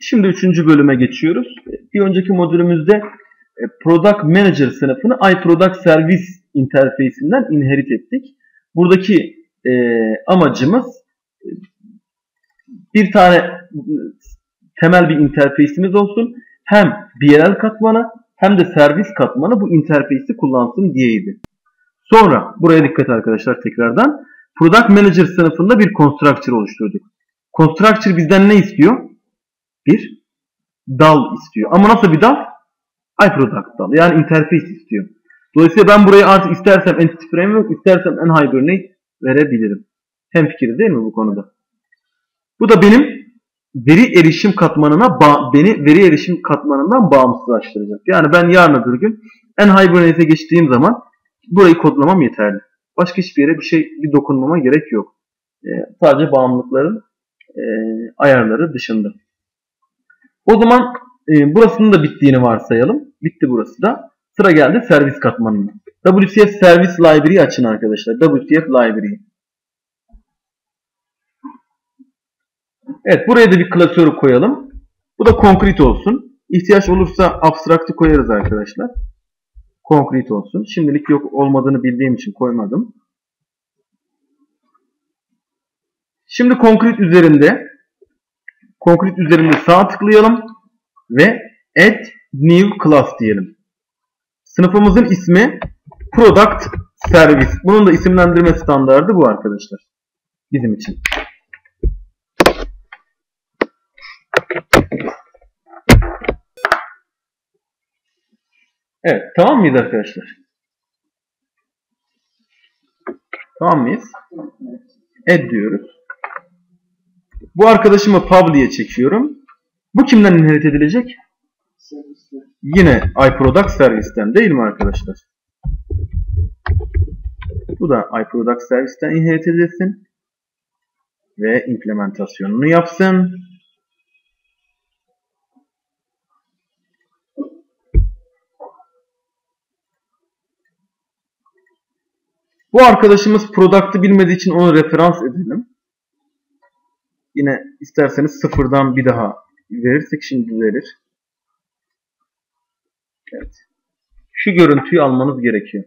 Şimdi 3. bölüme geçiyoruz. Bir önceki modülümüzde Product Manager sınıfını iProduct Service interface'inden inherit ettik. Buradaki amacımız bir tane temel bir interface'imiz olsun. Hem BLL katmanı hem de servis katmanı bu interface'i kullansın diyeydi. Sonra buraya dikkat arkadaşlar tekrardan. Product Manager sınıfında bir constructor oluşturduk. Constructor bizden ne istiyor? Bir dal istiyor. Ama nasıl bir dal? iProduct dal. Yani interface istiyor. Dolayısıyla ben buraya artık istersem Entity Framework, istersem NHibernate verebilirim. Hemfikiriz değil mi bu konuda? Bu da benim veri erişim katmanından bağımsızlaştıracak. Yani ben yarın öbür gün NHibernate'e geçtiğim zaman burayı kodlamam yeterli. Başka hiçbir yere bir dokunmama gerek yok. Sadece bağımlılıkların ayarları dışında. O zaman burasının da bittiğini varsayalım. Bitti burası da. Sıra geldi servis katmanına. WCF Service Library'i açın arkadaşlar. WCF Library. Evet, buraya da bir klasörü koyalım. Bu da concrete olsun. İhtiyaç olursa abstract'ı koyarız arkadaşlar. Concrete olsun. Şimdilik yok olmadığını bildiğim için koymadım. Şimdi concrete üzerinde sağ tıklayalım ve add new class diyelim. Sınıfımızın ismi Product Service. Bunun da isimlendirme standardı bu arkadaşlar. Bizim için. Evet, tamam mıyız arkadaşlar? Tamam mıyız? Add diyoruz. Bu arkadaşımı public'e çekiyorum. Bu kimden inherit edilecek? Yine iProduct Service'ten değil mi arkadaşlar? Bu da iProduct Service'ten inherit edilsin. Ve implementasyonunu yapsın. Bu arkadaşımız product'ı bilmediği için onu referans edelim. Yine isterseniz sıfırdan bir daha verirsek şimdi düzelir. Evet. Şu görüntüyü almanız gerekiyor.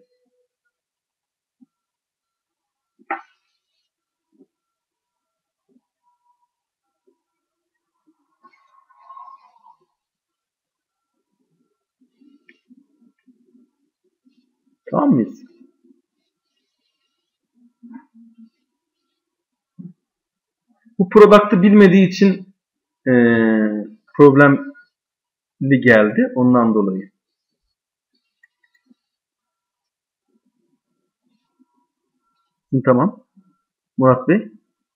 Tamam mıyız? Bu product'ı bilmediği için problemli geldi. Ondan dolayı. Şimdi tamam. Murat Bey.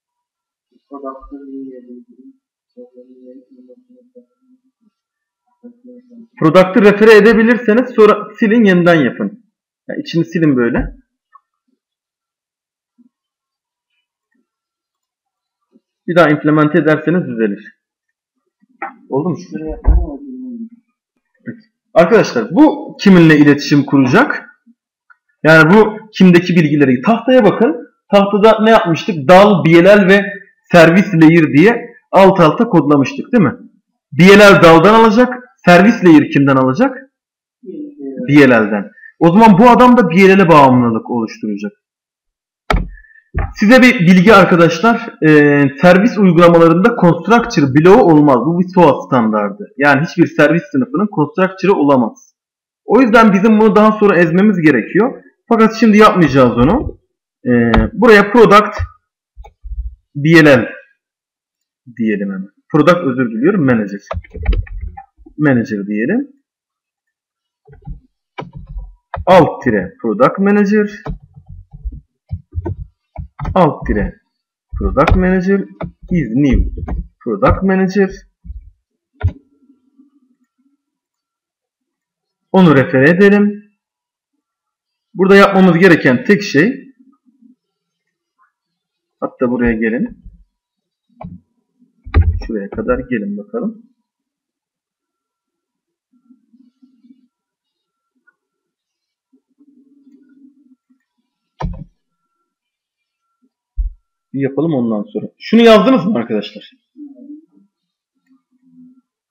Product'ı refere edebilirseniz sonra silin yeniden yapın. Yani içini silin böyle. Bir daha implement ederseniz düzelir. Oldu mu? Evet. Arkadaşlar bu kiminle iletişim kuracak? Yani bu kimdeki bilgileri. Tahtaya bakın. Tahtada ne yapmıştık? Dal, BLL ve servis layer diye alt alta kodlamıştık değil mi? BLL daldan alacak. Servis layer kimden alacak? BLL'den. O zaman bu adam da BLL'e bağımlılık oluşturacak. Size bir bilgi arkadaşlar. Servis uygulamalarında constructor bloğu olmaz. Bu bir SOA standardı. Yani hiçbir servis sınıfının constructor'ı olamaz. O yüzden bizim bunu daha sonra ezmemiz gerekiyor. Fakat şimdi yapmayacağız onu. Buraya product BLL diyelim hemen. Product özür diliyorum. Manager. Manager diyelim. Alt tire product manager. Alt tire product manager is new product manager. Onu refer edelim. Burada yapmamız gereken tek şey, hatta buraya gelin. Şuraya kadar gelin bakalım. Bir yapalım ondan sonra. Şunu yazdınız mı arkadaşlar?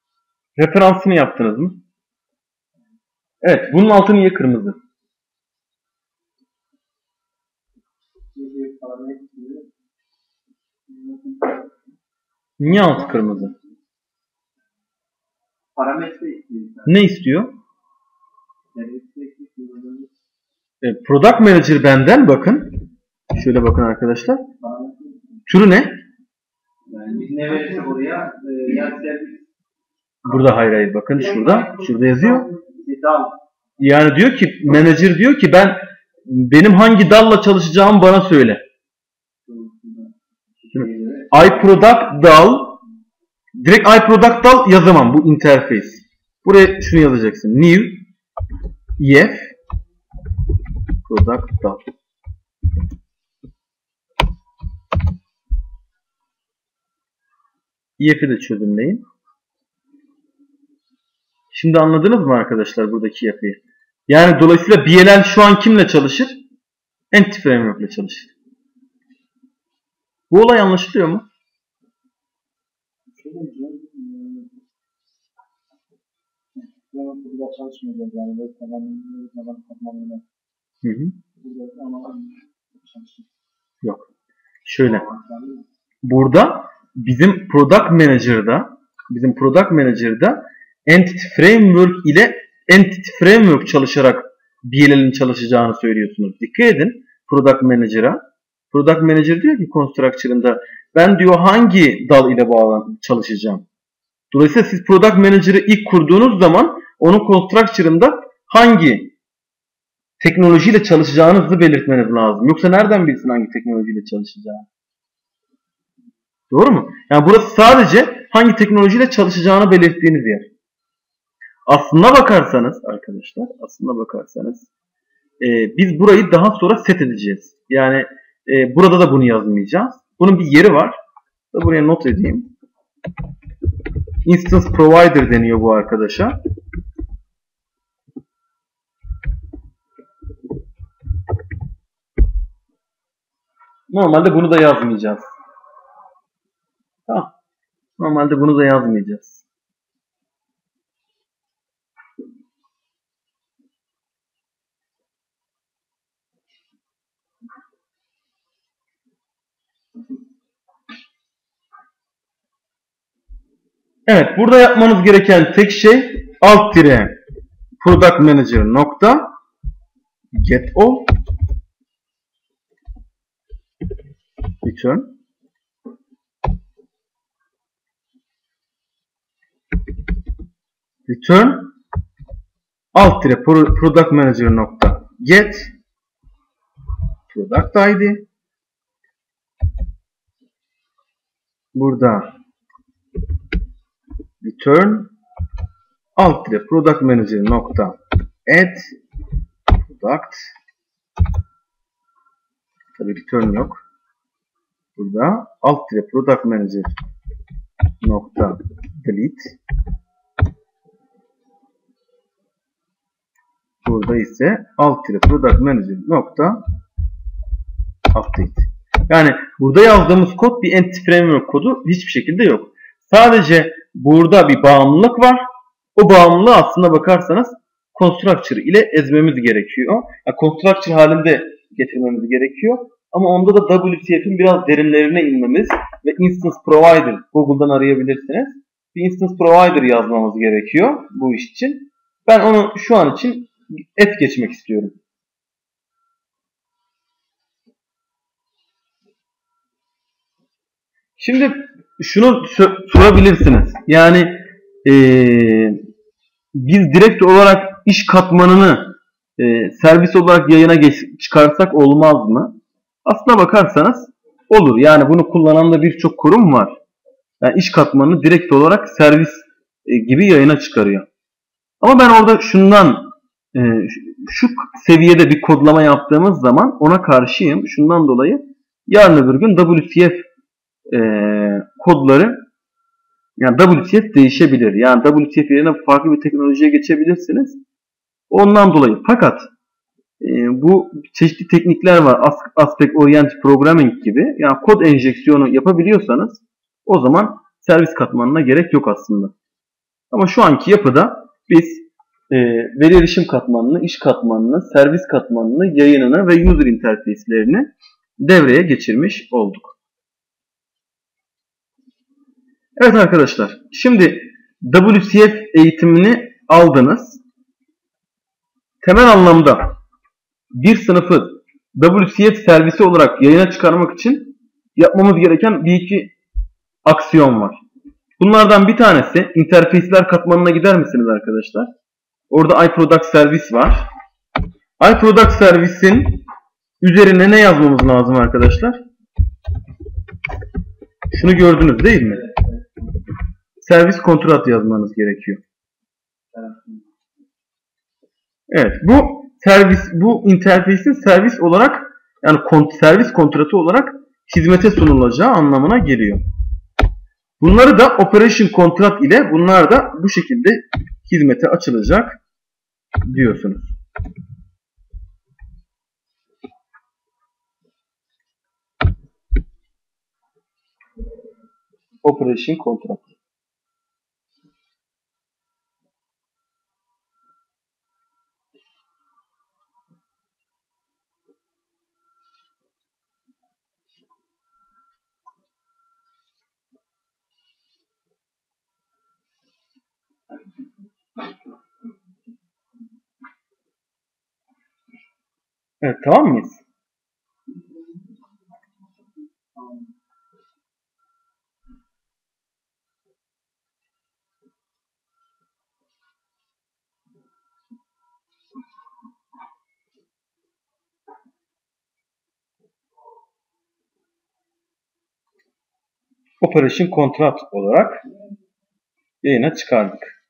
Referansını yaptınız mı? Evet. Bunun altı niye kırmızı? Niye altı kırmızı? Parametre istiyor. Ne istiyor? Product Manager benden bakın. Şöyle bakın arkadaşlar. Türü ne? Yani biz ne verirse buraya servis. Burada hayır bakın şurada. Şurada yazıyor. Dal. Yani diyor ki manager diyor ki benim hangi dalla çalışacağımı bana söyle. iProduct dal direkt iProduct dal yazamam bu interface. Buraya şunu yazacaksın. New EF product dal. EF'i de çözümleyin. Şimdi anladınız mı arkadaşlar buradaki yapıyı? Yani dolayısıyla BLL şu an kimle çalışır? Entity Framework ile çalışır. Bu olay anlaşılıyor mu? Burada çalışmayacağız yani. Böyle tamamını. Yok. Şöyle. Burada bizim Product Manager'da Entity Framework çalışarak BLL'in çalışacağını söylüyorsunuz. Dikkat edin Product Manager'a. Product Manager diyor ki Constructure'ında ben diyor hangi dal ile çalışacağım. Dolayısıyla siz Product Manager'ı ilk kurduğunuz zaman onun Constructure'ında hangi teknolojiyle çalışacağınızı belirtmeniz lazım. Yoksa nereden bilsin hangi teknolojiyle çalışacağını? Doğru mu? Yani burası sadece hangi teknolojiyle çalışacağını belirttiğiniz yer. Aslına bakarsanız arkadaşlar, biz burayı daha sonra set edeceğiz. Yani burada da bunu yazmayacağız. Bunun bir yeri var. Buraya not edeyim. Instance Provider deniyor bu arkadaşa. Normalde bunu da yazmayacağız. Tamam. Normalde bunu da yazmayacağız. Evet, burada yapmanız gereken tek şey alt tire product manager nokta get all return alt tire product manager nokta get product id burada return alt tire product manager nokta add product tabi return yok burada alt tire product manager nokta delete burada ise alt tire product manager nokta update. Yani burada yazdığımız kod bir Entity Framework kodu hiçbir şekilde yok. Sadece burada bir bağımlılık var. O bağımlılığı aslında bakarsanız Constructor ile ezmemiz gerekiyor. Yani Constructor halinde getirmemiz gerekiyor. Ama onda da WCF'in biraz derinlerine inmemiz ve Instance Provider Google'dan arayabilirsiniz. Bir Instance Provider yazmamız gerekiyor bu iş için. Ben onu şu an için es geçmek istiyorum. Şimdi şunu sorabilirsiniz. Yani biz direkt olarak iş katmanını servis olarak yayına çıkarsak olmaz mı? Aslına bakarsanız olur. Yani bunu kullanan da birçok kurum var. Yani iş katmanını direkt olarak servis gibi yayına çıkarıyor. Ama ben orada şu seviyede bir kodlama yaptığımız zaman ona karşıyım. Şundan dolayı yarın öbür gün WCF kodları yani WCF değişebilir. Yani WCF yerine farklı bir teknolojiye geçebilirsiniz. Ondan dolayı. Fakat bu çeşitli teknikler var. Aspect Oriented Programming gibi. Yani kod enjeksiyonu yapabiliyorsanız o zaman servis katmanına gerek yok aslında. Ama şu anki yapıda biz veri erişim katmanını, iş katmanını, servis katmanını, yayınını ve user interface'lerini devreye geçirmiş olduk. Evet arkadaşlar, şimdi WCF eğitimini aldınız. Temel anlamda bir sınıfı WCF servisi olarak yayına çıkarmak için yapmamız gereken bir iki aksiyon var. Bunlardan bir tanesi, interface'ler katmanına gider misiniz arkadaşlar? Orada iProduct servis var. iProduct servisin üzerine ne yazmamız lazım arkadaşlar? Şunu gördünüz değil mi? Servis kontrat yazmanız gerekiyor. Evet, bu interface'in servis olarak, yani servis kontratı olarak hizmete sunulacağı anlamına geliyor. Bunları da operation kontrat ile bunlar da bu şekilde hizmete açılacak diyorsunuz. Operation kontrat. Evet, tamam mıyız? Operation kontrat olarak yayına çıkardık.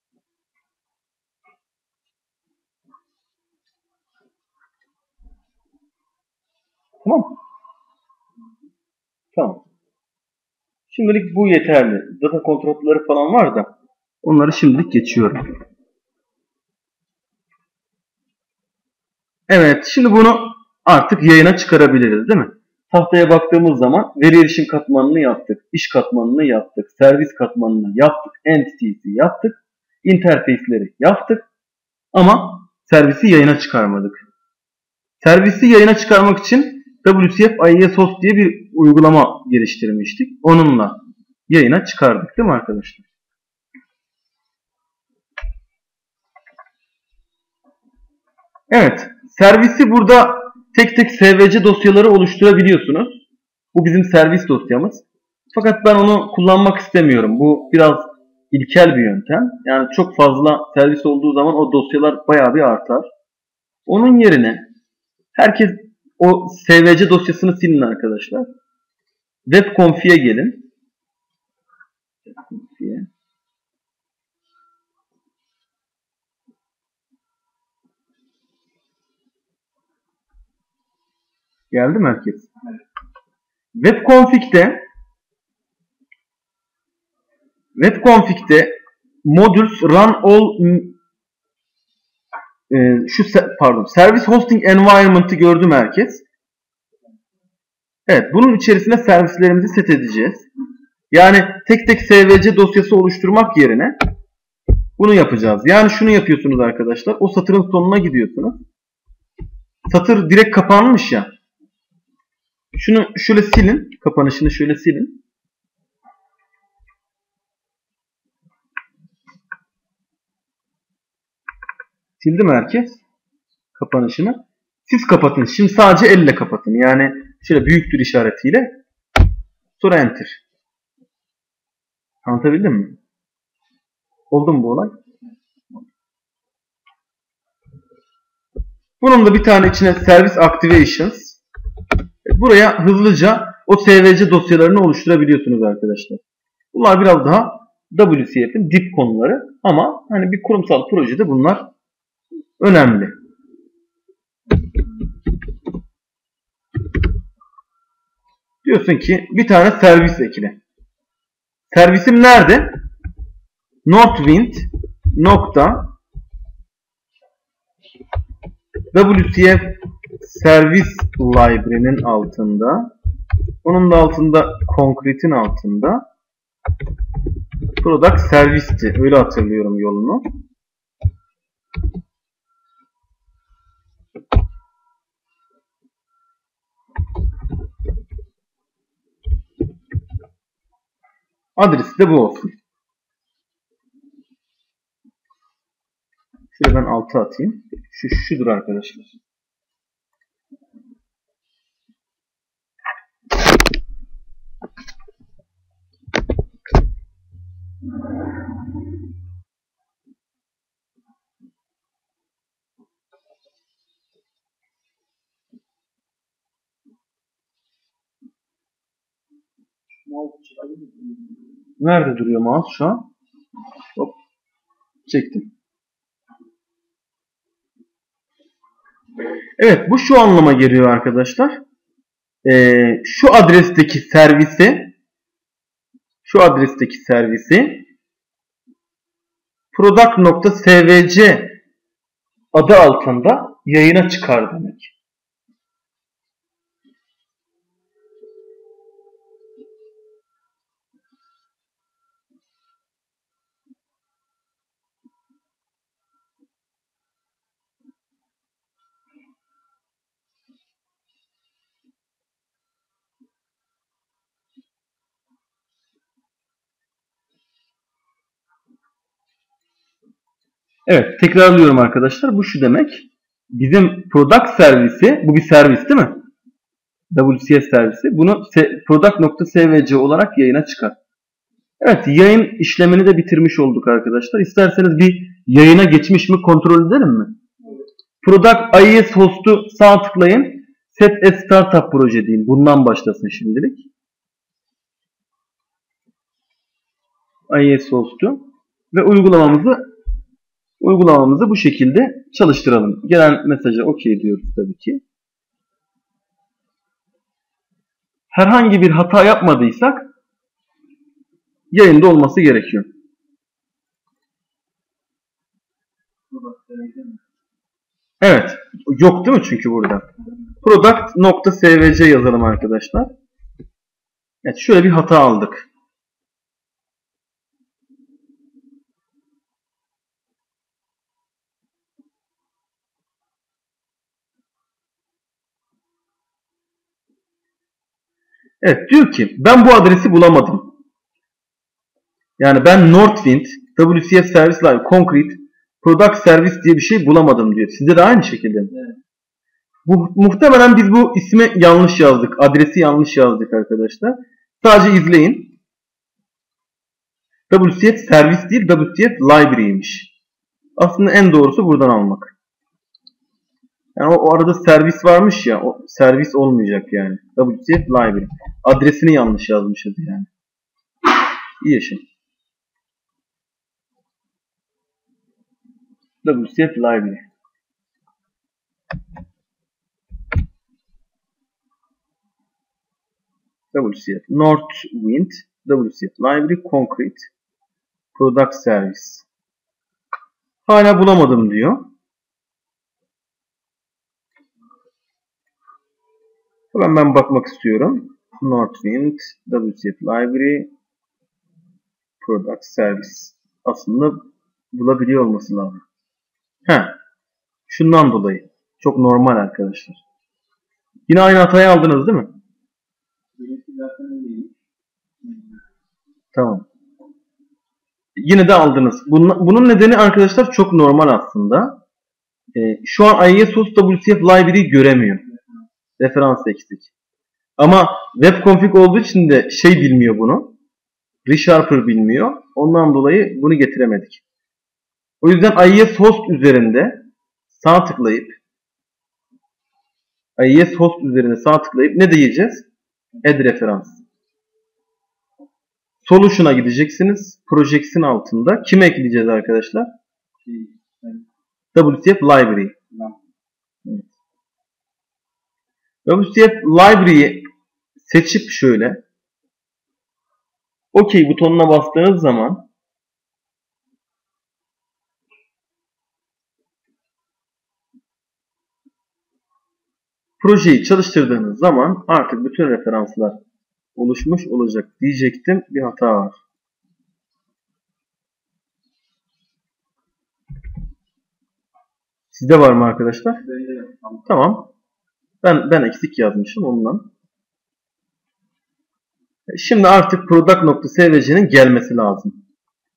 Tamam mı? Tamam. Şimdilik bu yeterli. Data kontratları falan var da onları şimdilik geçiyorum. Evet, şimdi bunu artık yayına çıkarabiliriz değil mi? Tahtaya baktığımız zaman veri erişim katmanını yaptık, iş katmanını yaptık, servis katmanını yaptık, entities'i yaptık, interface'leri yaptık ama servisi yayına çıkarmadık. Servisi yayına çıkarmak için WCF IES Host diye bir uygulama geliştirmiştik. Onunla yayına çıkardık değil mi arkadaşlar? Evet, servisi burada tek tek SVC dosyaları oluşturabiliyorsunuz. Bu bizim servis dosyamız. Fakat ben onu kullanmak istemiyorum. Bu biraz ilkel bir yöntem. Yani çok fazla servis olduğu zaman o dosyalar bayağı bir artar. Onun yerine herkes o SVC dosyasını silin arkadaşlar. Webconf'e gelin. Geldi mi herkes? Evet. Webconfig'de modules run all Service Hosting Environment'ı gördü mü herkes? Evet, bunun içerisine servislerimizi set edeceğiz. Yani tek tek SVC dosyası oluşturmak yerine bunu yapacağız. Yani şunu yapıyorsunuz arkadaşlar. O satırın sonuna gidiyorsunuz. Satır direkt kapanmış ya. Şunu şöyle silin. Kapanışını şöyle silin. Sildi mi herkes? Kapanışını. Siz kapatın. Şimdi sadece elle kapatın. Yani şöyle büyüktür işaretiyle. Sonra enter. Anlatabildim mi? Oldu mu bu olay? Bunun da bir tane içine Service Activations. Buraya hızlıca o SVC dosyalarını oluşturabiliyorsunuz arkadaşlar. Bunlar biraz daha WCF'in dip konuları ama hani bir kurumsal projede bunlar önemli. Diyorsun ki bir tane servis ekle. Servisim nerede? Northwind nokta WCF Service Library'nin altında, onun da altında Concrete'in altında Product servisti. Öyle hatırlıyorum yolunu. Adresi de bu olsun. Şöyle ben 6 atayım. Şudur arkadaşlar. Nerede duruyor mouse şu an? Hop. Çektim. Evet, bu şu anlama geliyor arkadaşlar. Şu adresteki servisi product.svc adı altında yayına çıkar demek. Evet, tekrarlıyorum arkadaşlar. Bu şu demek. Bizim product servisi, bu bir servis değil mi? WCS servisi. Bunu product.svc olarak yayına çıkar. Evet, yayın işlemini de bitirmiş olduk arkadaşlar. İsterseniz bir yayına geçmiş mi kontrol edelim mi? Product IIS host'u sağ tıklayın. Set a startup proje deyin. Bundan başlasın şimdilik. IIS host'u ve uygulamamızı bu şekilde çalıştıralım. Gelen mesaja OK diyoruz tabii ki. Herhangi bir hata yapmadıysak yayında olması gerekiyor. Evet. Yok değil mi çünkü burada? Product.svc yazalım arkadaşlar. Evet, şöyle bir hata aldık. Evet, diyor ki ben bu adresi bulamadım. Yani ben Northwind, WCF Service Live, Concrete, Product Service diye bir şey bulamadım diyor. Sizde de aynı şekilde mi? Evet. Muhtemelen biz bu ismi yanlış yazdık. Adresi yanlış yazdık arkadaşlar. Sadece izleyin. WCF Service değil, WCF Library'ymiş. Aslında en doğrusu buradan almak. Yani o arada servis varmış ya, o servis olmayacak yani. WCF Library. Adresini yanlış yazmışız yani. İyi yaşayın. WCF Library. WCF Northwind, WCF Library, Concrete, Product Service. Hala bulamadım diyor. Hemen ben bakmak istiyorum. Northwind, WCF Library, Product Service. Aslında bulabiliyor olması lazım. Şundan dolayı. Çok normal arkadaşlar. Yine aynı hatayı aldınız değil mi? Tamam. Yine de aldınız. Bunun nedeni arkadaşlar çok normal aslında. Şu an IIS host WCF Library göremiyor. Referans eksik. Ama web config olduğu için de bilmiyor bunu. ReSharper bilmiyor. Ondan dolayı bunu getiremedik. O yüzden IIS host üzerinde sağ tıklayıp ne diyeceğiz? Add referans. Solution'a gideceksiniz. Projects'in altında. Kime ekleyeceğiz arkadaşlar? WCF Library. Evet. WCF Library'yi seçip şöyle OK butonuna bastığınız zaman projeyi çalıştırdığınız zaman artık bütün referanslar oluşmuş olacak diyecektim. Bir hata var. Sizde var mı arkadaşlar? Bende yok. Tamam. Tamam. Ben eksik yazmışım ondan. Şimdi artık product.svc'nin gelmesi lazım.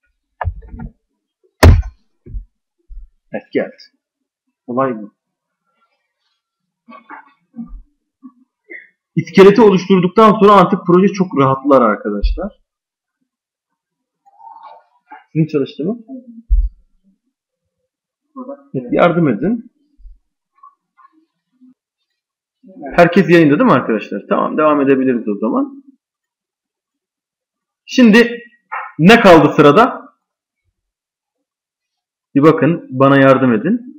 Evet, geldi. Olay bu. İskeleti oluşturduktan sonra artık proje çok rahatlar arkadaşlar. Sizin çalıştı mı? Evet, yardım edin. Herkes yayında değil mi arkadaşlar? Tamam, devam edebiliriz o zaman. Şimdi ne kaldı sırada? Bir bakın, bana yardım edin.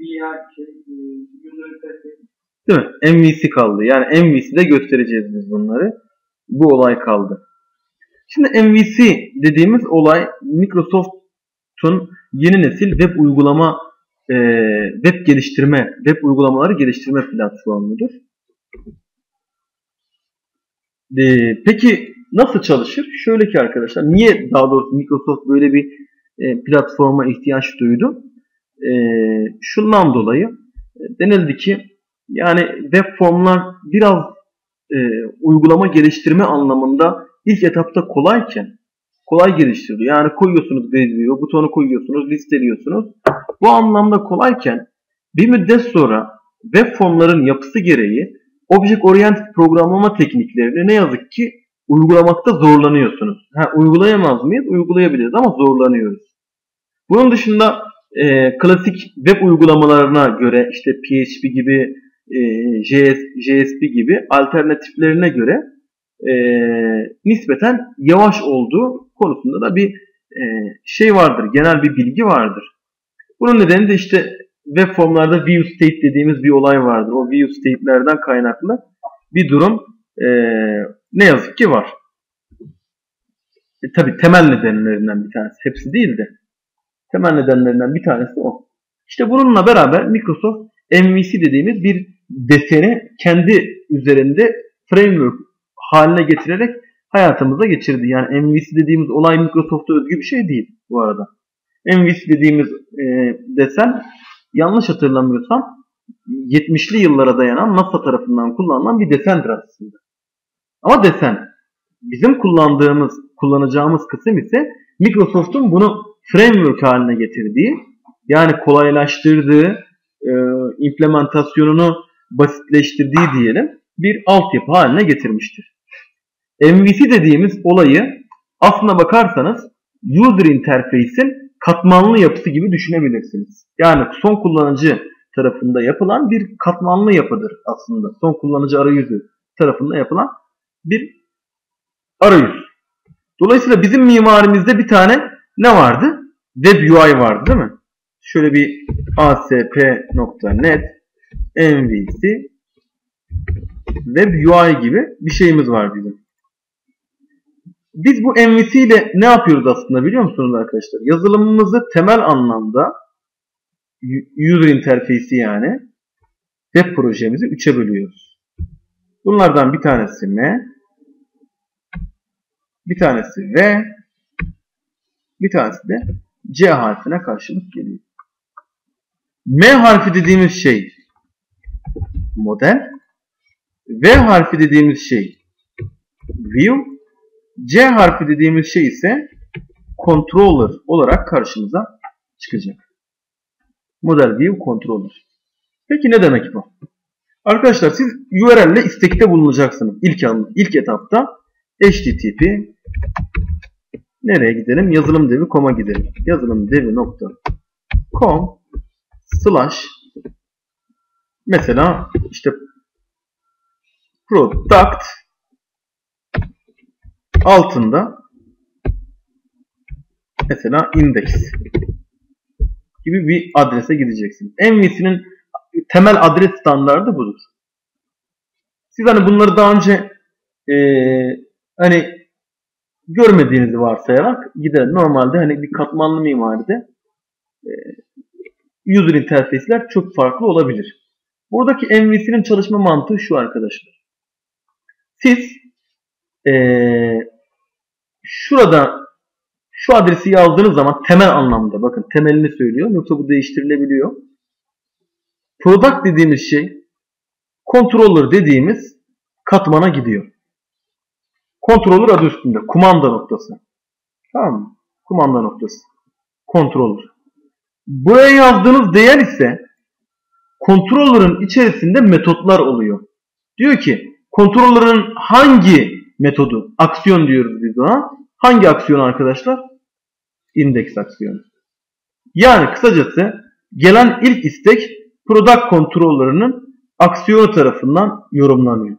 Değil mi? MVC kaldı. Yani MVC'de göstereceğiz biz bunları. Bu olay kaldı. Şimdi MVC dediğimiz olay Microsoft'un yeni nesil web uygulama web uygulamaları geliştirme platformudur. Peki nasıl çalışır? Şöyle ki arkadaşlar, niye daha doğrusu Microsoft böyle bir platforma ihtiyaç duydu? Şundan dolayı denildi ki yani web formlar biraz uygulama geliştirme anlamında ilk etapta kolay geliştiriliyor. Yani koyuyorsunuz grid butonu koyuyorsunuz, listeliyorsunuz. Bu anlamda kolayken bir müddet sonra web formların yapısı gereği Object Oriented programlama tekniklerini ne yazık ki uygulamakta zorlanıyorsunuz. Uygulayamaz mıyız? Uygulayabiliriz ama zorlanıyoruz. Bunun dışında klasik web uygulamalarına göre işte PHP gibi, JSP gibi alternatiflerine göre nispeten yavaş olduğu konusunda da bir şey vardır. Genel bir bilgi vardır. Bunun nedeni de işte web formlarda view state dediğimiz bir olay vardır. O view state'lerden kaynaklı bir durum ne yazık ki var. Tabii temel nedenlerinden bir tanesi. Hepsi değil de temel nedenlerinden bir tanesi o. İşte bununla beraber Microsoft MVC dediğimiz bir deseni kendi üzerinde framework haline getirerek hayatımıza geçirdi. Yani MVC dediğimiz olay Microsoft'a özgü bir şey değil bu arada. MVC dediğimiz desen yanlış hatırlamıyorsam 70'li yıllara dayanan NASA tarafından kullanılan bir desendir aslında. Ama desen. Bizim kullanacağımız kısım ise Microsoft'un bunu framework haline getirdiği, yani kolaylaştırdığı, implementasyonunu basitleştirdiği diyelim bir altyapı haline getirmiştir. MVC dediğimiz olayı aslına bakarsanız user interface'in katmanlı yapısı gibi düşünebilirsiniz. Yani son kullanıcı tarafında yapılan bir katmanlı yapıdır aslında. Son kullanıcı arayüzü tarafında yapılan bir arayüz. Dolayısıyla bizim mimarimizde bir tane ne vardı? Web UI vardı değil mi? Şöyle bir ASP.NET MVC Web UI gibi bir şeyimiz var bizim. Biz bu MVC ile ne yapıyoruz aslında biliyor musunuz arkadaşlar? Yazılımımızı temel anlamda user interface'i yani web projemizi 3'e bölüyoruz. Bunlardan bir tanesi M, bir tanesi V, bir tanesi de C harfine karşılık geliyor. M harfi dediğimiz şey model, V harfi dediğimiz şey view, C harfi dediğimiz şey ise controller olarak karşımıza çıkacak. Model view controller. Peki ne demek bu? Arkadaşlar siz URL ile istekte bulunacaksınız. İlk etapta http nereye gidelim? Yazılımdevi.com'a gidelim. Yazılımdevi.com / mesela işte product altında mesela index gibi bir adrese gideceksin. MVC'nin temel adres standardı budur. Siz hani bunları daha önce hani görmediğinizi varsayarak gidelim. Normalde hani bir katmanlı mimaride user interface'ler çok farklı olabilir. Buradaki MVC'nin çalışma mantığı şu arkadaşlar. Siz şurada şu adresi yazdığınız zaman temel anlamda bakın temelini söylüyor. Yoksa bu değiştirilebiliyor. Product dediğimiz şey controller dediğimiz katmana gidiyor. Controller adı üstünde. Kumanda noktası. Tamam mı? Kumanda noktası. Controller. Buraya yazdığınız değer ise controller'ın içerisinde metotlar oluyor. Diyor ki controller'ın hangi metodu? Aksiyon diyoruz biz ona. Hangi aksiyon arkadaşlar? Index aksiyonu. Yani kısacası gelen ilk istek product controller'ının aksiyonu tarafından yorumlanıyor.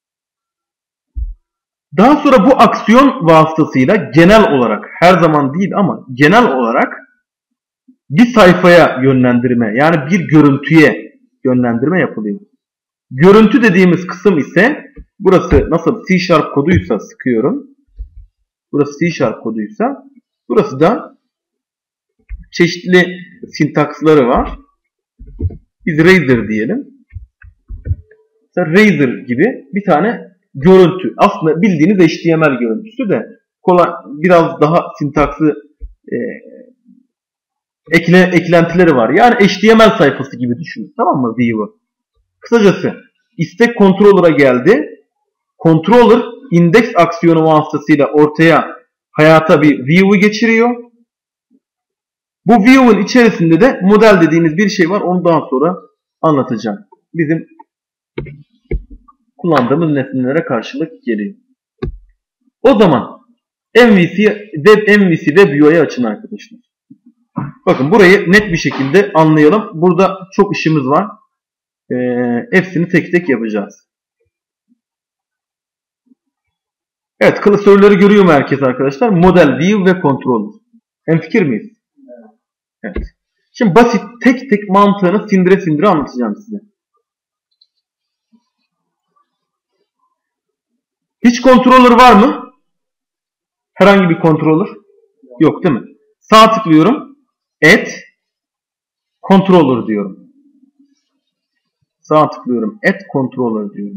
Daha sonra bu aksiyon vasıtasıyla genel olarak, her zaman değil ama genel olarak bir sayfaya yönlendirme, yani bir görüntüye yönlendirme yapılıyor. Görüntü dediğimiz kısım ise, burası nasıl C# koduysa sıkıyorum. Burası C# koduysa, burası da çeşitli sintaksları var. Biz Razor diyelim. Mesela Razor gibi bir tane görüntü. Aslında bildiğiniz HTML görüntüsü de kolay, biraz daha sintaksı eklentileri var. Yani HTML sayfası gibi düşünün. Tamam mı? View'u. Kısacası istek controller'a geldi. Controller index aksiyonu vasıtasıyla ortaya hayata bir view'u geçiriyor. Bu view'un içerisinde de model dediğimiz bir şey var. Onu daha sonra anlatacağım. Bizim kullandığımız nesnelere karşılık geliyor. O zaman MVC Web UI'yi açın arkadaşlar. Bakın burayı net bir şekilde anlayalım. Burada çok işimiz var. Hepsini tek tek yapacağız. Evet, klasörleri görüyor mu herkes arkadaşlar? Model, View ve Controller. Hemfikir miyiz? Evet. Şimdi basit tek tek mantığını sindire sindire anlatacağım size. Hiç controller var mı? Herhangi bir controller? Yok değil mi? Sağ tıklıyorum. Add Controller diyorum. Sağ tıklıyorum. Add Controller diyorum.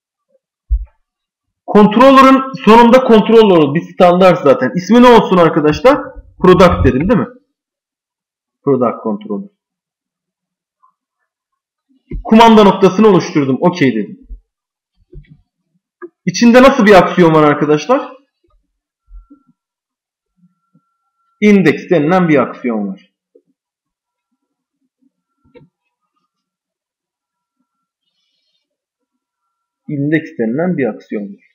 Controller'ın sonunda controller bir standart zaten. İsmi ne olsun arkadaşlar? Product dedim değil mi? Product Controller. Kumanda noktasını oluşturdum. OK dedim. İçinde nasıl bir aksiyon var arkadaşlar? Index denilen bir aksiyon var. Index denilen bir aksiyon var.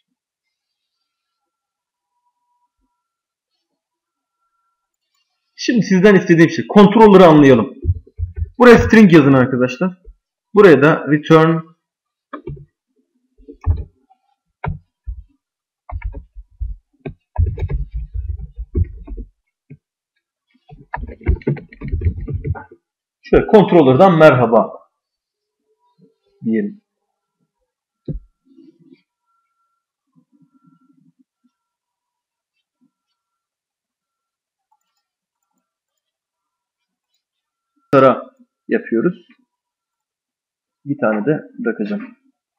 Şimdi sizden istediğim şey, controller'ı anlayalım. Buraya string yazın arkadaşlar. Buraya da return şöyle controller'dan merhaba diyelim. Tara yapıyoruz. Bir tane de bırakacağım.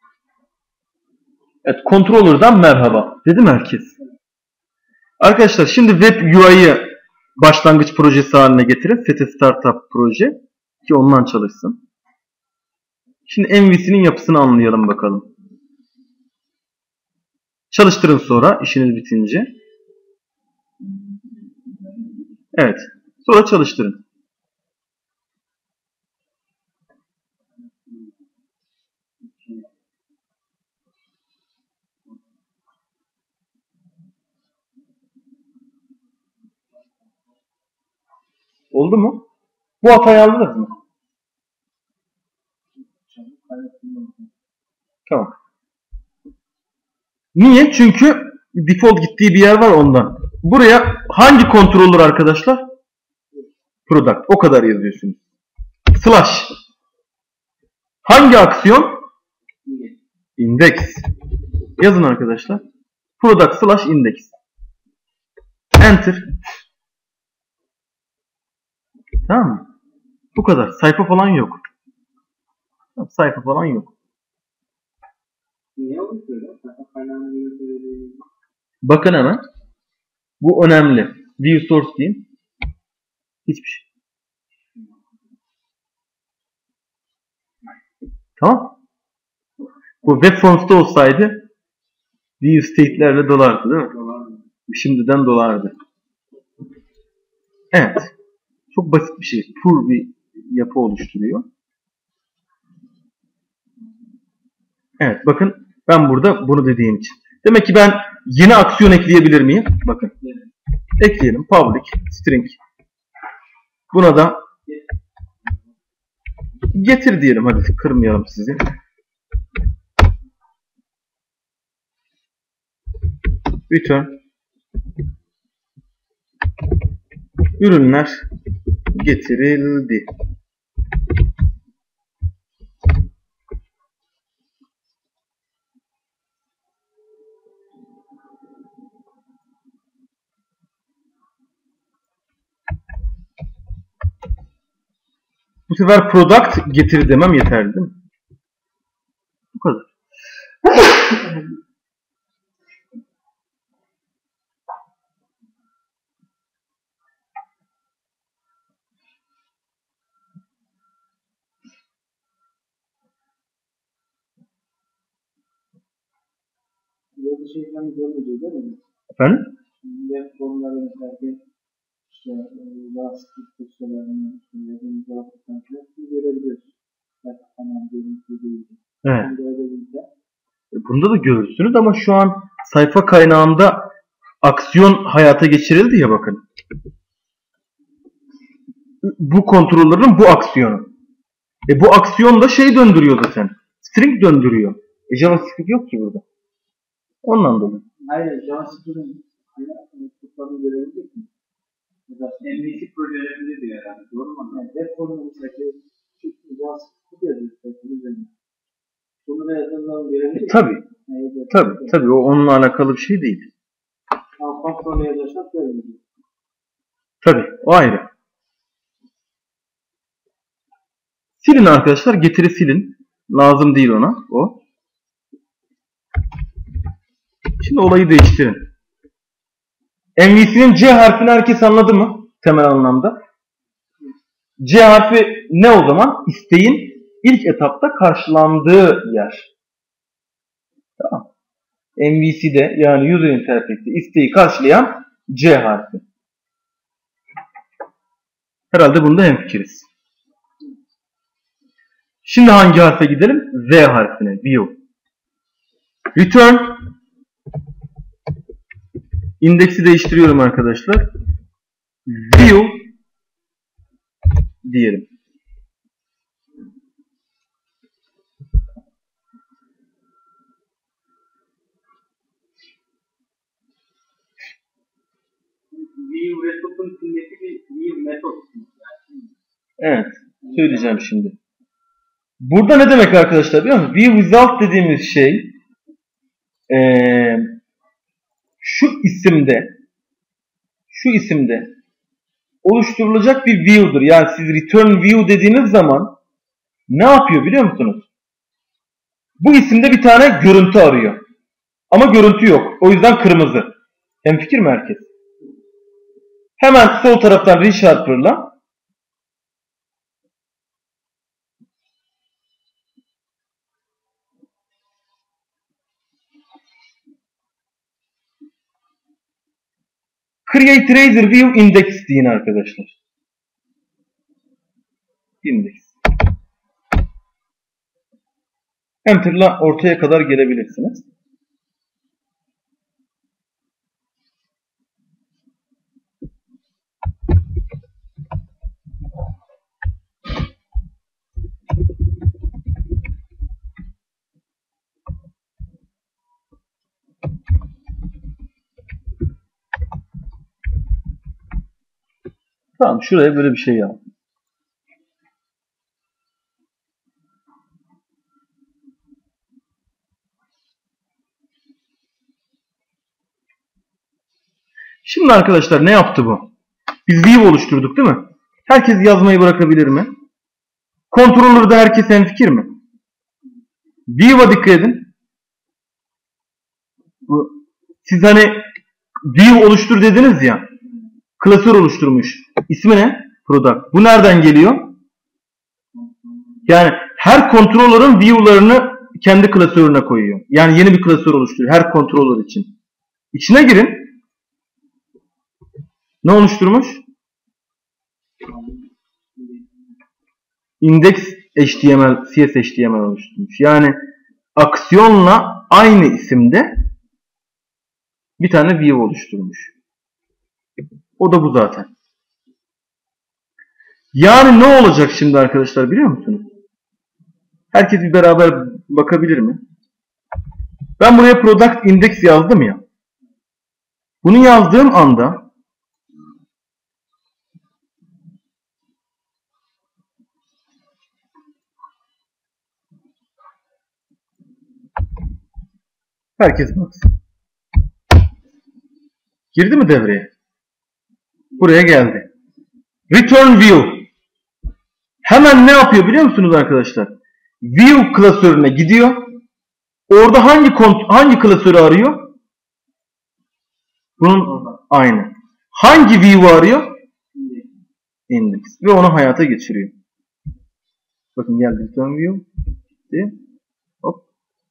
Evet, controller'dan merhaba. Dedi mi herkes? Arkadaşlar şimdi Web UI'yi başlangıç projesi haline getirin. Set a Startup proje ki ondan çalışsın. Şimdi MVC'nin yapısını anlayalım bakalım. Çalıştırın sonra işiniz bitince. Evet. Sonra çalıştırın. Oldu mu? Bu hatayı aldınız mı? Tamam. Niye? Çünkü default gittiği bir yer var ondan. Buraya hangi controller arkadaşlar? Product. O kadar yazıyorsunuz. Slash. Hangi aksiyon? Index. Yazın arkadaşlar. Product slash index. Enter. Tamam mı? Bu kadar. Sayfa falan yok. Sayfa falan yok. Bakın hemen. Bu önemli. View source diyeyim. Hiçbir şey. Tamam. Bu web forms'ta olsaydı view state'lerle dolardı değil mi? Şimdiden dolardı. Evet. Çok basit bir şey. Pur bir yapı oluşturuyor. Evet bakın ben burada bunu dediğim için. Demek ki ben yeni aksiyon ekleyebilir miyim? Bakın. Ekleyelim. Public string. Buna da getir diyelim. Hadi kırmayalım sizi. Return. Ürünler getirildi. Bu sefer product getir demem yeterli değil mi? Bu kadar. Böyle şeyden görmeyeceğiz değil mi? Efendim? Web formları mesela işte JavaScript dosyalarını yazılımcılıktan görebiliyoruz. Tamam, görüntü değil. Evet. Bunda da görürsünüz ama şu an sayfa kaynağında aksiyon hayata geçirildi ya bakın. Bu kontrollerin bu aksiyonu. Bu aksiyon da şey döndürüyor zaten. String döndürüyor. JavaScript yok ki burada. Ondan dolayı. Hayır, JavaScript'in kodlarını görebilecek mi? MVC projelerinde diyor herhalde. Doğru mu? Yani web formunu JavaScript yazıyor. Bunu da yazılan görebilecek mi? Tabii. O onunla alakalı bir şey değil. Ama kontrolü yazarsak görebilecek. Tabii. O ayrı. Silin arkadaşlar. Getiri silin. Lazım değil ona. O. Şimdi olayı değiştirin. MVC'nin C harfini herkes anladı mı? Temel anlamda. C harfi ne o zaman? İsteğin ilk etapta karşılandığı yer. Tamam. MVC'de yani user interface'te isteği karşılayan C harfi. Herhalde bunda hemfikiriz. Şimdi hangi harfe gidelim? V harfine. View. Return. İndeksi değiştiriyorum arkadaşlar. View diyelim. View metodun içindeki bir view metot. Evet. Söyleyeceğim şimdi. Burada ne demek arkadaşlar biliyor musunuz? View result dediğimiz şey şu isimde oluşturulacak bir view'dur. Yani siz return view dediğiniz zaman ne yapıyor biliyor musunuz? Bu isimde bir tane görüntü arıyor. Ama görüntü yok. O yüzden kırmızı. Hemfikir mi herkes? Hemen sol taraftan resharper'la Create Razor View Index deyin arkadaşlar. Index. Enter'la ortaya kadar gelebilirsiniz. Tamam, şuraya böyle bir şey yapalım. Şimdi arkadaşlar ne yaptı bu? Biz view oluşturduk değil mi? Herkes yazmayı bırakabilir mi? Controller'da herkes hemfikir mi? View'a dikkat edin. Siz hani view oluştur dediniz ya. Klasör oluşturmuş. İsmi ne? Product. Bu nereden geliyor? Yani her controller'ın view'larını kendi klasörüne koyuyor. Yani yeni bir klasör oluşturuyor her controller için. İçine girin. Ne oluşturmuş? Index HTML, CS HTML oluşturmuş. Yani aksiyonla aynı isimde bir tane view oluşturmuş. O da bu zaten. Yani ne olacak şimdi arkadaşlar biliyor musunuz? Herkes bir beraber bakabilir mi? Ben buraya product index yazdım ya. Bunu yazdığım anda herkes baksın. Girdi mi devreye? Buraya geldi. Return view. Hemen ne yapıyor biliyor musunuz arkadaşlar? View klasörüne gidiyor. Orada hangi klasörü arıyor? Bunun aynı. Hangi view'u arıyor? Index. Ve onu hayata geçiriyor. Bakın geldi return view. Hop.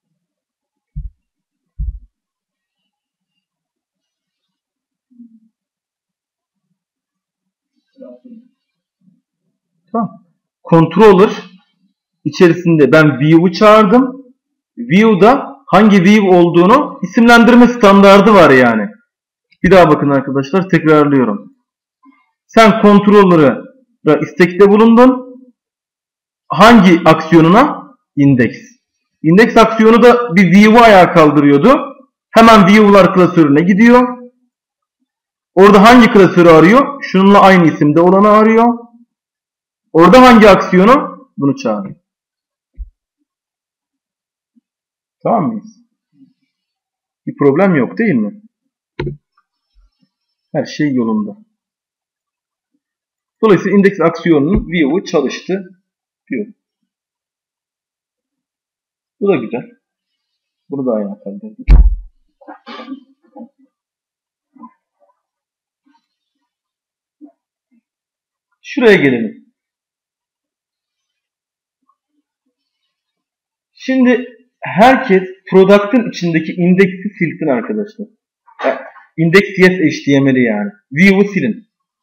Tamam. Controller içerisinde ben view'u çağırdım. View'da hangi view olduğunu isimlendirme standardı var yani. Bir daha bakın arkadaşlar, tekrarlıyorum. Sen controller'a istekte bulundun. Hangi aksiyonuna? Index. Index aksiyonu da bir view'u ayağa kaldırıyordu. Hemen view'lar klasörüne gidiyor. Orada hangi klasörü arıyor? Şununla aynı isimde olanı arıyor. Orada hangi aksiyonu? Bunu çağırıyor. Tamam mıyız? Bir problem yok değil mi? Her şey yolunda. Dolayısıyla index aksiyonunun view'u çalıştı diyor. Bu da güzel. Bunu da ayağa kaldırdık. Şuraya gelelim. Şimdi herkes product'ın içindeki index'i silsin arkadaşlar. Index HTML'i yani. View'u silin.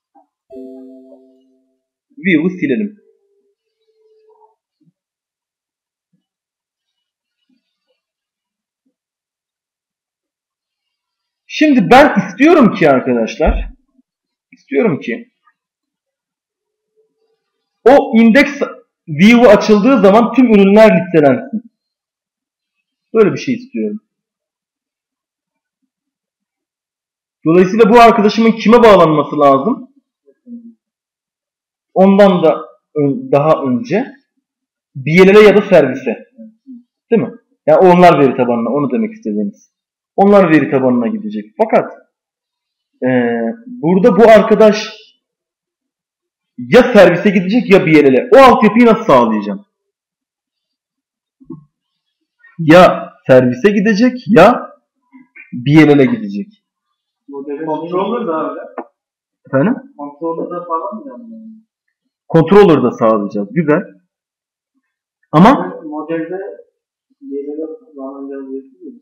View'u silelim. Şimdi ben istiyorum ki arkadaşlar, o index view'u açıldığı zaman tüm ürünler listelensin. Böyle bir şey istiyorum. Dolayısıyla bu arkadaşımın kime bağlanması lazım? Ondan da daha önce BLL'e ya da servise. Değil mi? Yani onlar veri tabanına, onu demek istediğiniz. Onlar veri tabanına gidecek. Fakat burada bu arkadaş ya servise gidecek ya BLL'e. O altyapıyı nasıl sağlayacağım? Ya servise gidecek ya BLL'e gidecek. Controller da öyle. Efendim? Controller'da falan mı yani? Controller'da sağlayacağız. Güzel. Ama modelde yerine kullanacağız değil mi?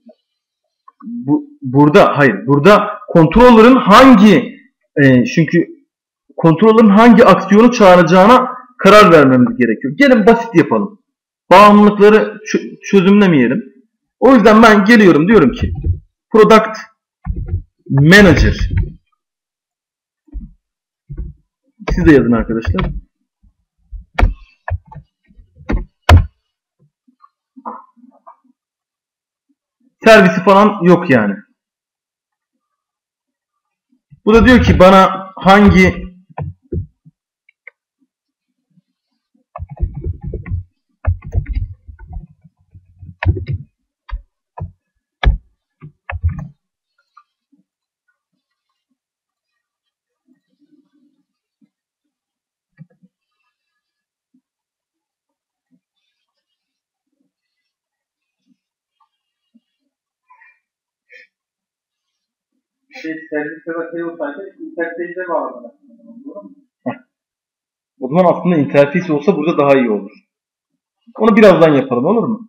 Burada controller'ın çünkü controller'ın hangi aksiyonu çağıracağına karar vermemiz gerekiyor. Gelin basit yapalım. Bağımlılıkları çözümlemeyelim. O yüzden ben geliyorum diyorum ki product manager. Siz de yazın arkadaşlar. Servisi falan yok yani. Bu da diyor ki bana hangi serviste bakıyor olsaydı interface'e bağlanır. O zaman aslında interface olsa burada daha iyi olur. Onu birazdan yapalım, olur mu?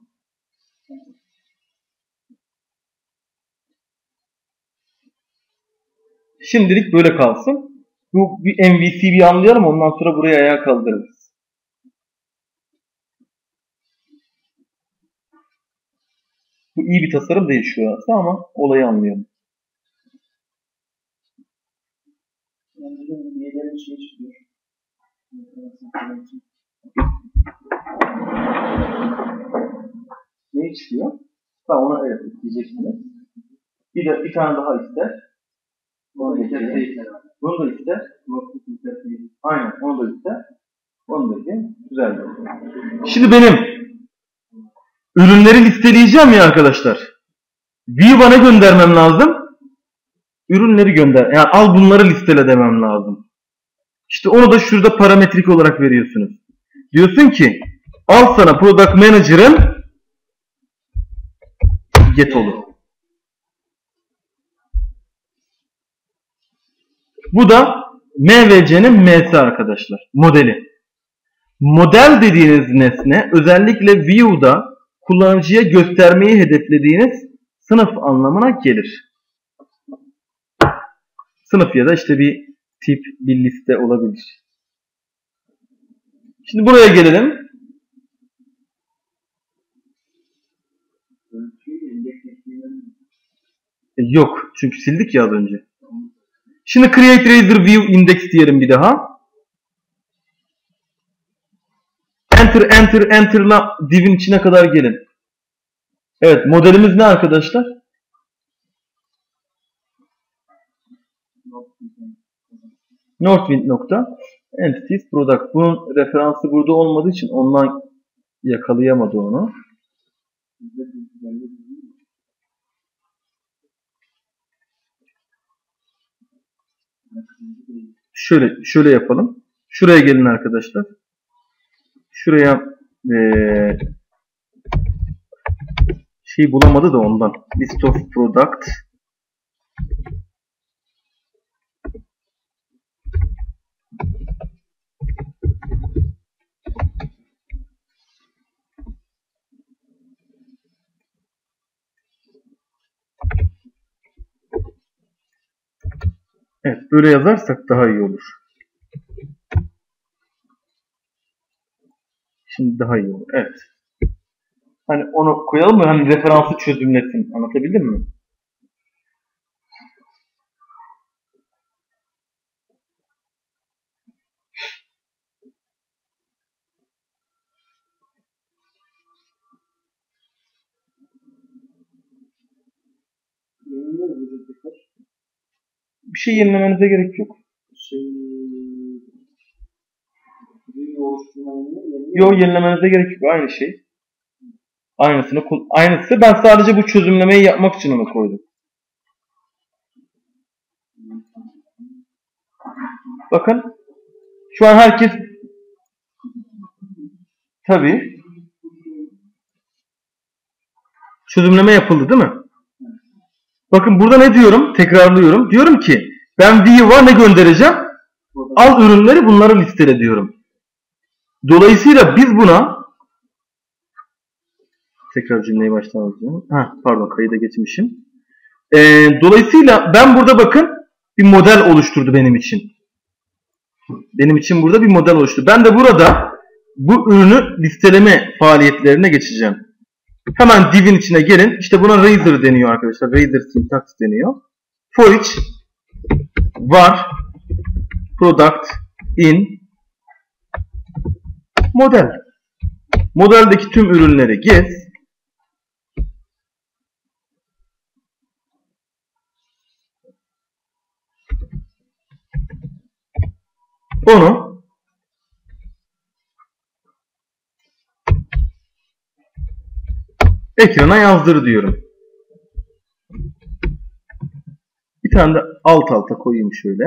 Şimdilik böyle kalsın. Bu bir MVC bir anlayalım, ondan sonra buraya ayağa kaldırırız. Bu iyi bir tasarım değil şu an ama olayı anlayalım. Yani bizim üyelerin şey çıkıyor. Ne çıkıyor? Tamam, ona evet diyeceksiniz. Bir tane daha ister. Bunu da ister. Bunu da ister. Aynen, onu da ister. Onu da ister. Güzel. Şimdi benim ürünleri listeleyeceğim ya arkadaşlar. View'a ne göndermem lazım? Ürünleri gönder. Yani al bunları listele demem lazım. İşte onu da şurada parametrik olarak veriyorsunuz. Diyorsun ki al sana Product Manager'ın getOlu. Bu da MVC'nin M'si arkadaşlar. Modeli. Model dediğiniz nesne özellikle View'da kullanıcıya göstermeyi hedeflediğiniz sınıf anlamına gelir. Sınıf ya da işte bir tip, bir liste olabilir. Şimdi buraya gelelim. Yok. Çünkü sildik ya az önce. Şimdi Create Razor View Index diyelim bir daha. Enter'la div'in içine kadar gelin. Evet, modelimiz ne arkadaşlar? Northwind nokta Entities Product. Bunun referansı burada olmadığı için ondan yakalayamadı onu. Şöyle yapalım. Şuraya gelin arkadaşlar. Şuraya şey bulamadı da ondan. List of product. Evet, böyle yazarsak daha iyi olur. Şimdi daha iyi olur. Evet. Hani onu koyalım mı? Hani referansı çözümlesin. Anlatabildim mi? Bir şey yenilemenize gerek yok. Yok, yenilemenize gerek yok. Aynı şey. Aynısı. Ben sadece bu çözümlemeyi yapmak için onu koydum. Bakın. Şu an herkes tabii çözümleme yapıldı değil mi? Bakın burada ne diyorum? Tekrarlıyorum. Diyorum ki ben view'a ne göndereceğim? Al ürünleri, bunları listele diyorum. Dolayısıyla biz buna tekrar cümleyi baştan alacağım. Pardon, kayıda geçmişim. Dolayısıyla ben burada bakın bir model oluşturdu benim için. Benim için burada bir model oluştu. Ben de burada bu ürünü listeleme faaliyetlerine geçeceğim. Hemen div'in içine gelin. İşte buna Razor deniyor arkadaşlar. Razor syntax deniyor. For each var product in model. Modeldeki tüm ürünleri gez. Onu ekrana yazdır diyorum. Bir tane de alt alta koyayım şöyle.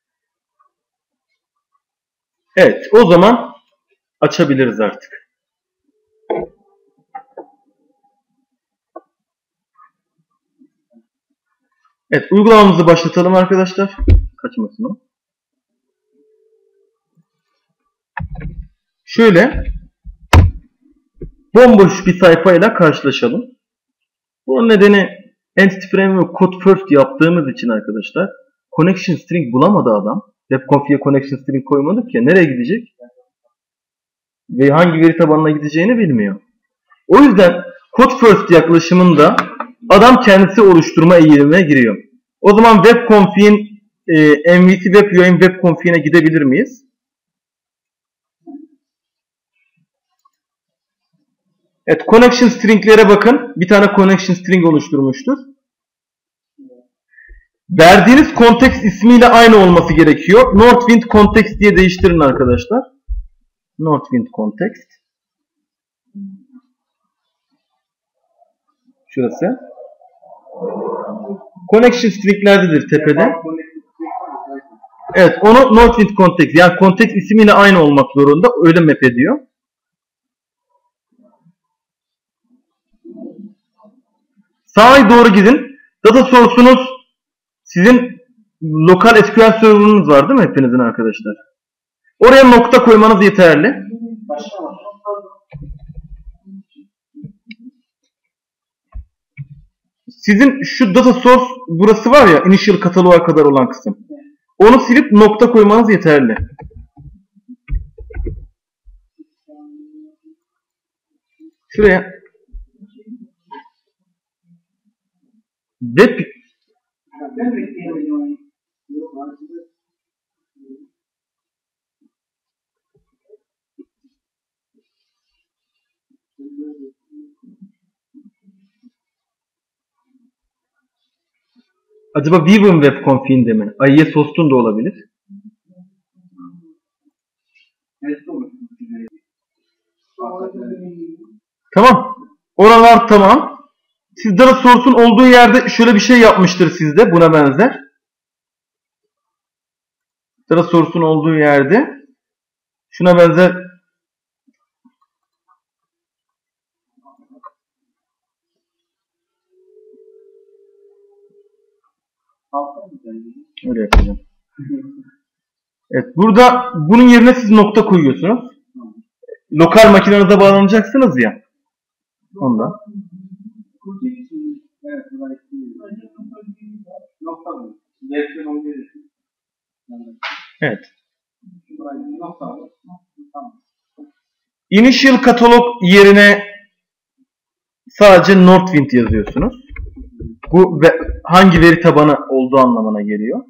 Evet, o zaman açabiliriz artık. Evet, uygulamamızı başlatalım arkadaşlar. Kaçmasın o. Şöyle bomboş bir sayfayla karşılaşalım. Bunun nedeni Entity Framework Code First yaptığımız için arkadaşlar connection string bulamadı adam. Web-config'e connection string koymadık ya. Nereye gidecek? Ve hangi veri tabanına gideceğini bilmiyor. O yüzden Code First yaklaşımında adam kendisi oluşturma eğilimine giriyor. O zaman web-config'in MVC Web UI'nin web-config'ine gidebilir miyiz? Evet, connection string'lere bakın. Bir tane connection string oluşturmuştur. Verdiğiniz context ismiyle aynı olması gerekiyor. Northwind context diye değiştirin arkadaşlar. Northwind context. Şurası. Connection string'lerdedir tepede. Evet, onu Northwind context, yani context ismiyle aynı olmak zorunda. Öyle map ediyor. Sağa doğru gidin. Data source'unuz sizin lokal SQL server'ınız var değil mi hepinizin arkadaşlar? Oraya nokta koymanız yeterli. Sizin şu data source burası var ya, initial kataloğa kadar olan kısım. Onu silip nokta koymanız yeterli. Şuraya web acaba Weave'ın web config'inde mi? IIS host'un da olabilir. Tamam. Oralar tamam. Siz data source'un olduğu yerde şöyle bir şey yapmıştır sizde. Buna benzer. Data source'un olduğu yerde şuna benzer öyle yapacağım. Evet. Burada bunun yerine siz nokta koyuyorsunuz. Lokal makinenize bağlanacaksınız ya. Ondan. Evet. Initial katalog yerine sadece Northwind yazıyorsunuz. Bu hangi veri tabanı olduğu anlamına geliyor.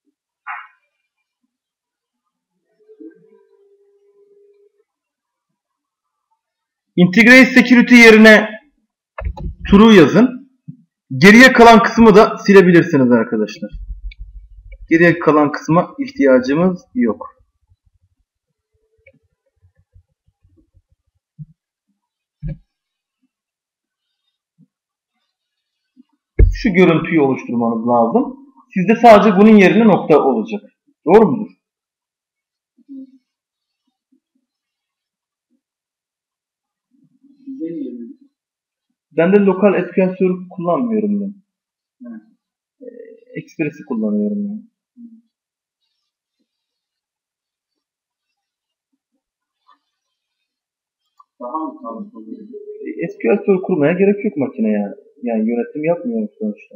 Integrate Security yerine True yazın. Geriye kalan kısmı da silebilirsiniz arkadaşlar. Geriye kalan kısma ihtiyacımız yok. Şu görüntüyü oluşturmanız lazım. Sizde sadece bunun yerine nokta olacak. Doğru mudur? Ben de lokal SQL Server kullanmıyorum ben. Express'i kullanıyorum yani. SQL Server kurmaya gerek yok makineye. Yani yönetim yapmıyorum sonuçta.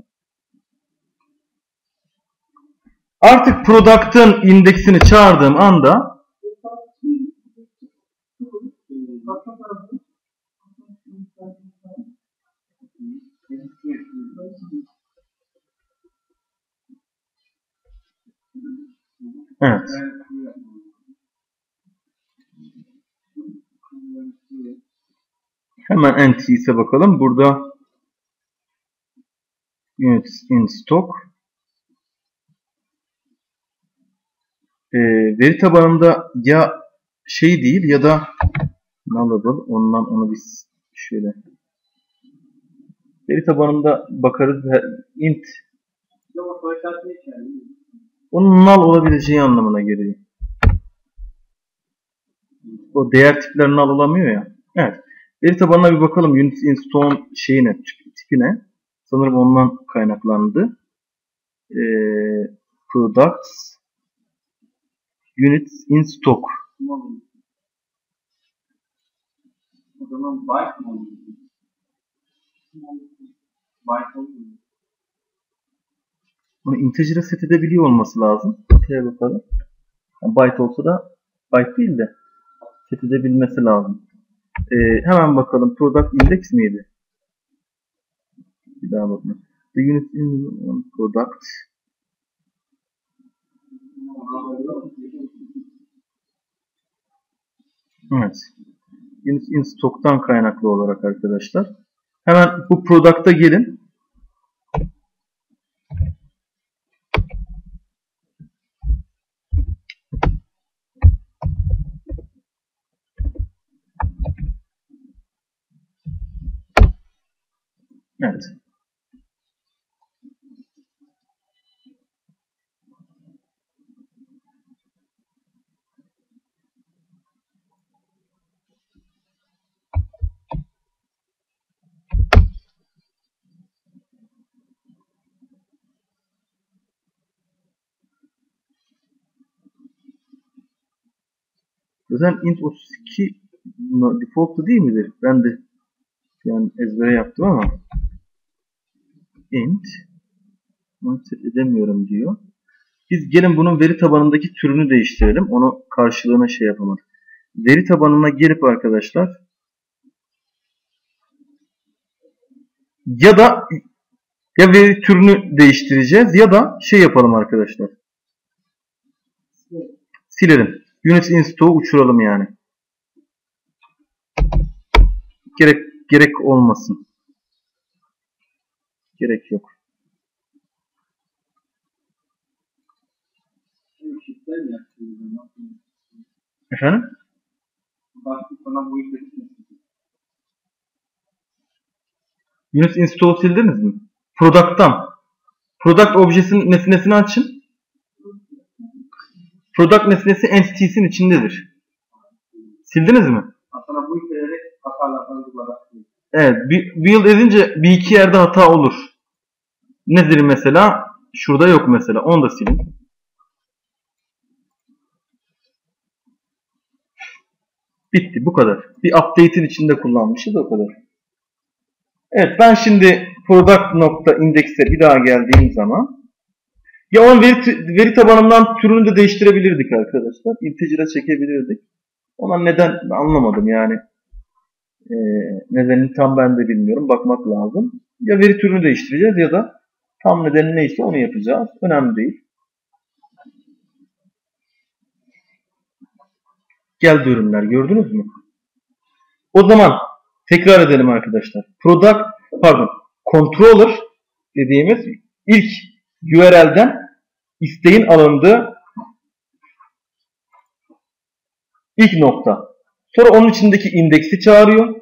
Artık product'ın indeksini çağırdığım anda evet. Hemen entity'se bakalım. Burada units in stock. Veri tabanında ya şey değil ya da nullable. Onu biz şöyle veri tabanında bakarız. Int onun null olabileceği anlamına geliyor. O değer tipler null olamıyor ya. Evet. Veri tabanına bir bakalım. Units in stone şeyine, tipi ne? Sanırım ondan kaynaklandı. products units in stock. O zaman byte mı oluyor? Byte oluyor. Bunu integer'e set edebiliyor olması lazım. Şöyle bakalım. Yani byte olsa da byte değil de set edebilmesi lazım. Hemen bakalım. Product index miydi? Bir daha bakalım. The unit in product. Evet. Unit in stock'tan kaynaklı olarak arkadaşlar. Hemen bu product'a gelin. Evet. Zaten int 32 default'ta değil midir? Ben de yani ezbere yaptım ama int onu set edemiyorum diyor. Biz gelin bunun veri tabanındaki türünü değiştirelim. Onu karşılığına şey yapamadık. Veri tabanına gelip arkadaşlar ya da ya veri türünü değiştireceğiz ya da şey yapalım arkadaşlar. Silelim. Unit in stock'u uçuralım yani. Gerek olmasın. Gerek yok. Efendim? Unit in stock'u sildiniz mi? Product'tan. Product objesinin nesnesini açın. Product nesnesi entity'sin içindedir. Sildiniz mi? Aslında bu ülkeleri hatalardan Evet. Build edince bir iki yerde hata olur. Nedir mesela? Şurada yok mesela. Onu da silin. Bitti. Bu kadar. Bir update'in içinde kullanmışız. O kadar. Evet. Ben şimdi product.index'e bir daha geldiğim zaman ya onun veri tabanından türünü de değiştirebilirdik arkadaşlar. Integer'e çekebilirdik. Ona neden anlamadım yani. Nedenini tam ben de bilmiyorum. Bakmak lazım. Ya veri türünü değiştireceğiz ya da tam nedeni neyse onu yapacağız. Önemli değil. Geldi ürünler. Gördünüz mü? O zaman tekrar edelim arkadaşlar. Controller dediğimiz ilk URL'den isteğin alındığı ilk nokta. Sonra onun içindeki indeksi çağırıyor.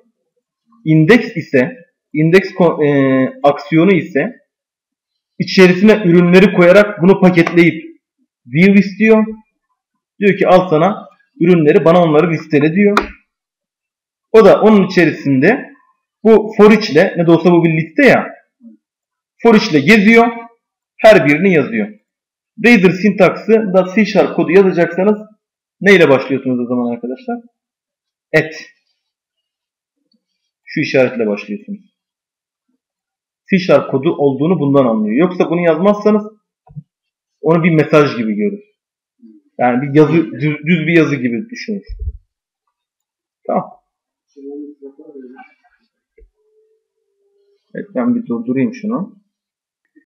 İndeks aksiyonu ise içerisine ürünleri koyarak bunu paketleyip view istiyor. Diyor ki al sana ürünleri, bana onları listele diyor. O da onun içerisinde bu for each ile, ne de olsa bu bir liste ya, for each ile geziyor. Her birini yazıyor. Reader sintaksı da C# kodu yazacaksanız neyle başlıyorsunuz o zaman arkadaşlar? Şu işaretle başlıyorsunuz. C# kodu olduğunu bundan anlıyor. Yoksa bunu yazmazsanız onu bir mesaj gibi görür. Yani bir yazı, düz bir yazı gibi düşünür. Tamam. Evet, ben bir durdurayım şunu.